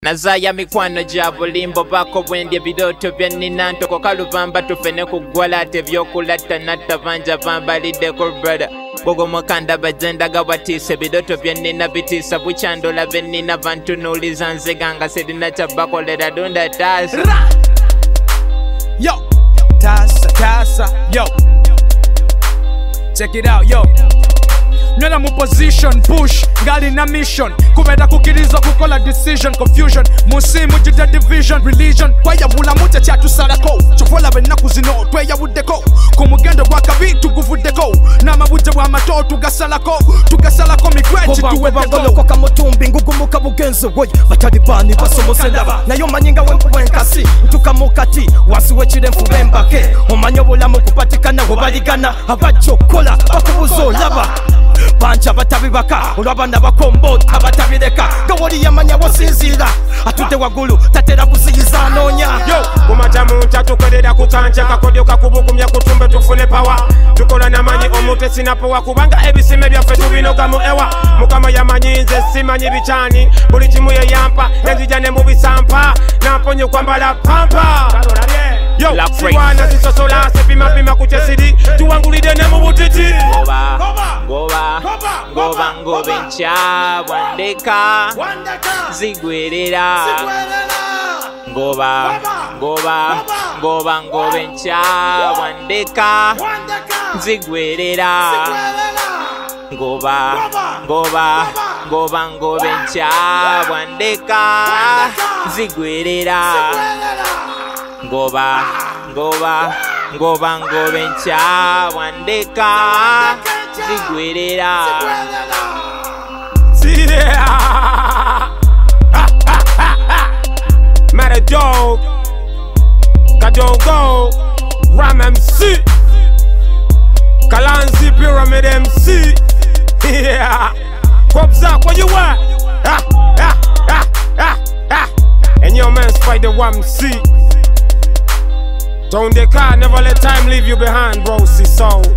Nazaya mikwano gya bulimbo bako bwendya ebirooto bya nnina ntoko kalubamba tufene kuggwala ate ebyokulatta natta banja bambaliddeko brother gogo mukanda bajenda gawatiisa ebirooto bya nnina bitiisa bukyandola be nnina bantunuuliza nzega nga sirina kyabakolera dunda taasa yo taasa yo check it out yo Nona mu position, push, ngali na mission Kubeda kukiriza kukola decision, confusion Musimu jita division, religion Kwaya bula mute chatu salako Chofola benaku zino, tweya wudeko Kumugendo kwa kabitu guvudeko Nama wuje wa mato, tugasalako migrechi tuwedeko Kwa kamutumbi, ngugumuka bugenzo Woy, batadibani, basomo sendaba Nayo manyinga wempu wenkasi Tukamukati, wasi wechide mfubembake Omanyobula mukupatikana, wabaligana Abachokola, bakubuzo laba Banja batabibaka olwabana bakombota batabireka gawoli yamanya wasinzira atudde wagulu tatera kusiyiza anonya yo kumata munta tukolera kukanja kakodyo kakubugumya kutumbe tufune pawa tukola namanyi omuntu sinapowa kubanga ebisime byaffe tubinogamu ewa mukama yamanyi nze simanyi bikyani buli kimu yeyampa enzija ne mubisampa namponye kwambala pampa yo siwana zisosola sepimapima kukyesiri tuwangulide ne mu butiti ngoba enkyabwandeka zigwerera ngoba enkyabwandeka zigwerera ngoba enkyabwandeka zigwerera ngoba enkyabwandeka zigwerera Mad Dog Kadogo Ram MC Kalanzi Pyramid MC yeah Kwabzak where you at and your man Spider MC Don't they car never let time leave you behind bro see so